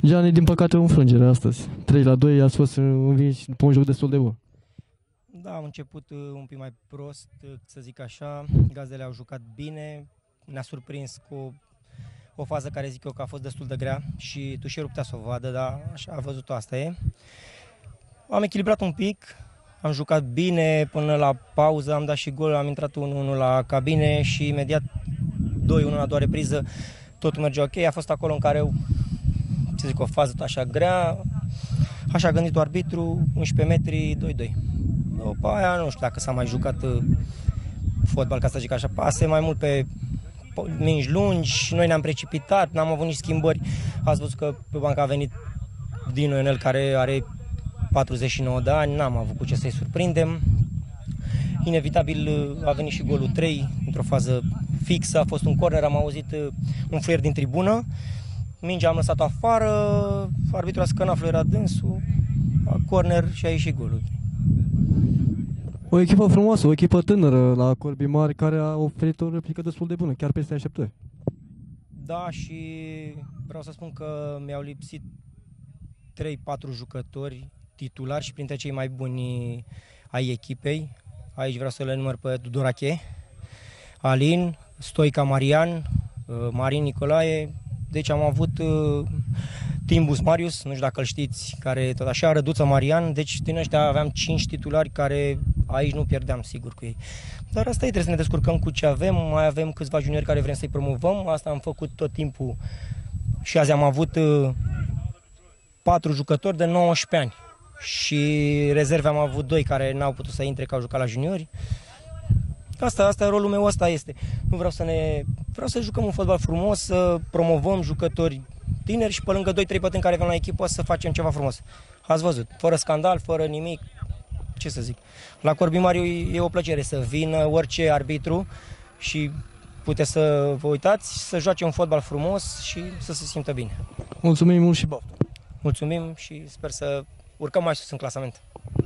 Gianni, din păcate, o înfrângere astăzi. 3-2, ați fost învinși după un joc destul de bun. Da, am început un pic mai prost, să zic așa. Gazdele au jucat bine, ne-a surprins cu o fază care zic eu că a fost destul de grea și Tușerul putea să o vadă, dar așa a văzut-o, asta e. Am echilibrat un pic, am jucat bine până la pauză, am dat și gol, am intrat 1-1 la cabine și imediat 2-1 la a doua repriză, totul merge ok. A fost acolo în care, să zic, o fază așa grea, așa a gândit arbitru, 11 metri, 2-2. După aia, nu știu dacă s-a mai jucat fotbal, ca să zic așa, pase mai mult pe mingi lungi, noi ne-am precipitat, n-am avut nici schimbări. Ați văzut că pe bancă a venit Dinu Ionel, care are 49 de ani, n-am avut cu ce să-i surprindem. Inevitabil a venit și golul 3, într-o fază fixă, a fost un corner, am auzit un fluier din tribună, mingea am lăsat afară, arbitrul a scănat, fluiera dânsul, corner și a ieșit golul. O echipă frumoasă, o echipă tânără la Corbii Mari care a oferit o replică destul de bună, chiar peste așteptări. Da, și vreau să spun că mi-au lipsit 3-4 jucători titulari și printre cei mai buni ai echipei. Aici vreau să le număr pe Tudorache, Alin, Stoica Marian, Marin Nicolae. Deci am avut Timbus Marius, nu știu dacă îl știți, care tot așa, Răduță Marian. Deci din ăștia aveam 5 titulari care aici nu pierdeam sigur cu ei. Dar asta e, trebuie să ne descurcăm cu ce avem. Mai avem câțiva juniori care vrem să-i promovăm. Asta am făcut tot timpul și azi am avut 4 jucători de 19 ani. Și rezerve am avut 2 care n-au putut să intre, că au jucat la juniori. Asta e rolul meu, asta este. Nu vreau vreau să jucăm un fotbal frumos, să promovăm jucători tineri și pe lângă 2-3 bătrâni care avem la echipă să facem ceva frumos. Ați văzut, fără scandal, fără nimic, ce să zic. La Corbii Mari e o plăcere să vină orice arbitru și puteți să vă uitați, să joace un fotbal frumos și să se simtă bine. Mulțumim mult și baftă! Mulțumim și sper să urcăm mai sus în clasament.